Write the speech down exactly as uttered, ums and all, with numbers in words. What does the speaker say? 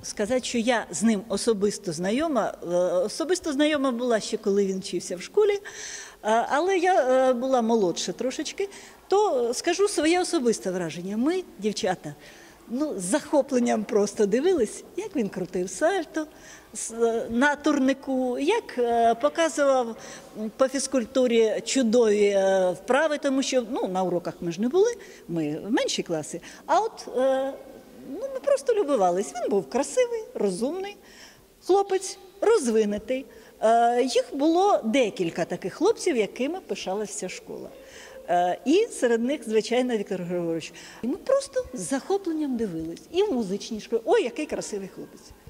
сказати, що я з ним особисто знайома. Особисто знайома була ще, коли він вчився в школі, але я була молодша трошечки, то скажу своє особисте враження. Ми, дівчата, ну, з захопленням просто дивились, як він крутив сальто на турнику, як показував по фізкультурі чудові вправи, тому що ну, на уроках ми ж не були, ми в менші класи, а от ну, ми просто любувались. Він був красивий, розумний хлопець, розвинутий. Їх було декілька таких хлопців, якими пишалася вся школа. І серед них, звичайно, Віктор Григорович. І ми просто з захопленням дивились. І в музичній школі. Ой, який красивий хлопець.